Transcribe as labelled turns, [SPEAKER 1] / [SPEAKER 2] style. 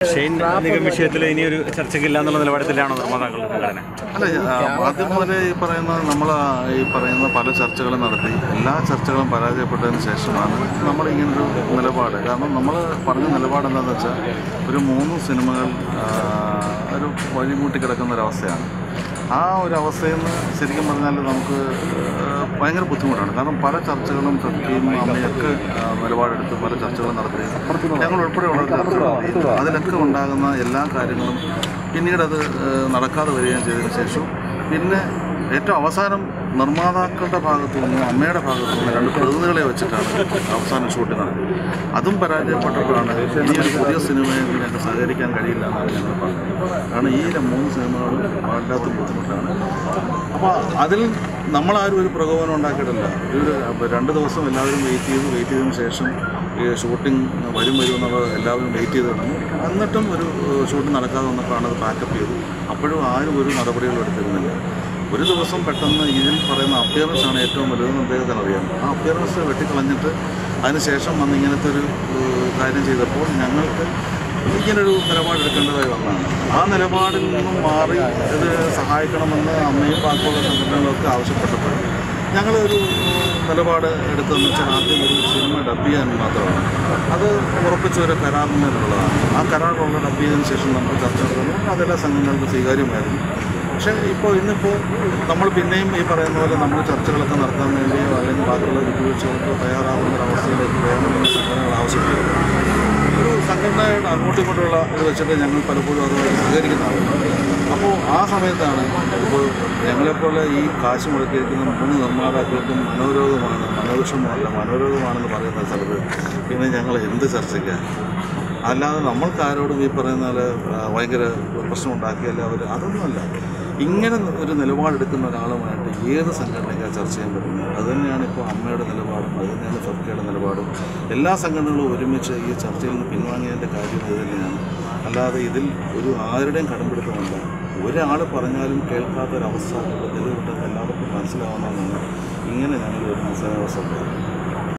[SPEAKER 1] Shane Nigam വിഷയത്തിൽ ഇനിയൊരു ചർച്ചയ്ക്കില്ല എന്നുള്ള നിലപാടത്തിലാണോ നിർമ്മാതാക്കളുടെ സംഘടന?
[SPEAKER 2] അല്ല, ആദ്യം മുതലേ നമ്മൾ ഈ പറയുന്ന പല ചർച്ചകളും നടത്തി എല്ലാ ചർച്ചകളും പരാജയപ്പെട്ടതിന് ശേഷമാണ് നമ്മൾ ഇങ്ങനൊരു നിലപാട്. കാരണം നമ്മൾ പറഞ്ഞ നിലപാട് എന്താണെന്ന് വെച്ചാൽ ഒരു 3 സിനിമകൾ ഒരു വഴിമുട്ടി കിടക്കുന്ന ഒരവസ്ഥയാണ്. ആ ഒരു അവസ്ഥയിൽ നിന്ന് ശരിക്കും പറഞ്ഞാൽ നമുക്ക് ഭയങ്കര ബുദ്ധിമുട്ടാണ്. കാരണം പല ചർച്ചകളും ഫെഫ്റ്റിയും അമ്മയൊക്കെ നിലപാടെടുത്ത് പല ചർച്ചകളും നടത്തി, ഞങ്ങൾ ഉൾപ്പെടെയുള്ള ചർച്ചകൾ അതിലൊക്കെ ഉണ്ടാകുന്ന എല്ലാ കാര്യങ്ങളും പിന്നീടത് നടക്കാതെ വരികയും ചെയ്തതിന് ശേഷം പിന്നെ ഏറ്റവും അവസാനം നിർമ്മാതാക്കളുടെ ഭാഗത്തു നിന്നും അമ്മയുടെ ഭാഗത്തു നിന്നും 2 പ്രതിനിധികളെ വെച്ചിട്ടാണ് അവസാനം ഷൂട്ടിംഗ് നടത്തിയത്. അതും പരാജയപ്പെട്ടപ്പോഴാണ് ഈ ഒരു പുതിയ സിനിമയിൽ ഞങ്ങൾക്ക് സഹകരിക്കാൻ കഴിയില്ല എന്നാണ് ഞങ്ങൾ പറഞ്ഞത്. കാരണം ഈ 3 സിനിമകളും വല്ലാത്ത ബുദ്ധിമുട്ടാണ്. അപ്പോൾ അതിൽ നമ്മളാരും ഒരു പ്രകോപനം ഉണ്ടാക്കിയിട്ടില്ല. ഒരു 2 ദിവസം എല്ലാവരും വെയിറ്റ് ചെയ്തതിന് ശേഷം ഈ ഷൂട്ടിംഗ് വരുമെന്നുള്ളത് എല്ലാവരും വെയിറ്റ് ചെയ്ത് കിടന്നു. എന്നിട്ടും ഒരു ഷൂട്ടിംഗ് നടക്കാതെ വന്നപ്പോഴാണ് അത് പാക്കപ്പ് ചെയ്തു. അപ്പോഴും ആരും ഒരു നടപടികളും എടുത്തിരുന്നില്ല. ഒരു ദിവസം പെട്ടെന്ന് ഇതിൽ പറയുന്ന അപ്പിയറൻസ് ആണ് ഏറ്റവും വലുതെന്ന് അദ്ദേഹത്തിന് അറിയാം. ആ അപ്പിയറൻസ് വെട്ടിക്കളഞ്ഞിട്ട് അതിനുശേഷം വന്ന് ഇങ്ങനത്തെ ഒരു കാര്യം ചെയ്തപ്പോൾ ഞങ്ങൾക്ക് ഇങ്ങനൊരു നിലപാടെടുക്കേണ്ടതായി വന്നതാണ്. ആ നിലപാടിൽ നിന്നും മാറി ഇത് സഹായിക്കണമെന്ന് അമ്മയും ബാക്കിയുള്ള സംഘടനകളൊക്കെ ആവശ്യപ്പെട്ടപ്പോൾ ഞങ്ങളൊരു നിലപാട് എടുത്തതെന്ന് വെച്ചാൽ ആദ്യം ഒരു സിനിമ ഡബ് ചെയ്യാൻ മാത്രമാണ്. അത് ഉറപ്പിച്ച ഒരു കരാറിനുള്ളതാണ്. ആ കരാറിലുള്ള ഡബ് ചെയ്തതിന് ശേഷം നമ്മൾ ചർച്ച നടത്തുന്നു. അതെല്ലാ സംഘടനകൾക്കും സ്വീകാര്യമായിരുന്നു. പക്ഷേ ഇന്നിപ്പോൾ നമ്മൾ പിന്നെയും ഈ പറയുന്ന പോലെ നമ്മൾ ചർച്ചകളൊക്കെ നടത്താൻ വേണ്ടിയോ അല്ലെങ്കിൽ ബാക്കിയുള്ള വിട്ടുവീഴ്ചകൾക്കോ തയ്യാറാകുന്ന ഒരവസ്ഥയിലേക്ക് വേണമെന്ന് സംഘടനകൾ ആവശ്യപ്പെടുന്നു. ഒരു സംഘടനയുടെ അങ്ങോട്ടും ഇങ്ങോട്ടുള്ള ഇത് വെച്ചിട്ട് ഞങ്ങൾ പലപ്പോഴും അതുമായി സഹകരിക്കുന്നതാണ്. അപ്പോൾ ആ സമയത്താണ് ഇപ്പോൾ ഞങ്ങളെപ്പോലെ ഈ കാശ് മുടക്കിയിരിക്കുന്ന 3 നിർമ്മാതാക്കൾക്കും മനോരോഗമാണെന്ന് പറയുന്ന സ്ഥലത്ത് പിന്നെ ഞങ്ങൾ എന്ത് ചർച്ചയ്ക്കാണ്? അല്ലാതെ നമ്മൾക്കാരോടും ഈ പറയുന്ന പോലെ ഭയങ്കര പ്രശ്നമുണ്ടാക്കിയല്ല അതൊന്നുമല്ല. ഇങ്ങനെ ഒരു നിലപാടെടുക്കുന്ന ഒരാളുമായിട്ട് ഏത് സംഘടനയ്ക്കാണ് ചർച്ച ചെയ്യാൻ പറ്റുന്നത്? അതുതന്നെയാണ് ഇപ്പോൾ അമ്മയുടെ നിലപാടും, അതുതന്നെയാണ് ഫെഫ്റ്റിയുടെ നിലപാടും. എല്ലാ സംഘടനകളും ഒരുമിച്ച് ഈ ചർച്ചയിൽ നിന്ന് പിൻവാങ്ങിയതിൻ്റെ കാര്യം ഇത് തന്നെയാണ്. അല്ലാതെ ഇതിൽ ആരുടെയും കടമ്പിടുത്തമല്ല. ഒരാൾ പറഞ്ഞാലും കേൾക്കാത്തൊരവസ്ഥ തെളിവിട്ടത് എല്ലാവർക്കും മനസ്സിലാവുന്നതാണ്. ഇങ്ങനെ ഞങ്ങൾ ഒരു നിസ്സാരാവസ്ഥ